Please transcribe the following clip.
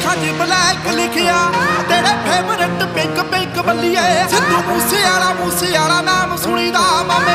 ਅੱਖਾਂ 'ਚ ਬਲੈਕ ਲਿਖਿਆ ਤੇਰੇ ਫੇਵਰਟ ਪਿੰਕ ਪਿੰਕ ਬੱਲੀਏ ਸਿੱਧੂ ਮੂਸੇ ਵਾਲਾ ਨਾਮ ਸੁਣੀਦਾ ਮਾਮੇ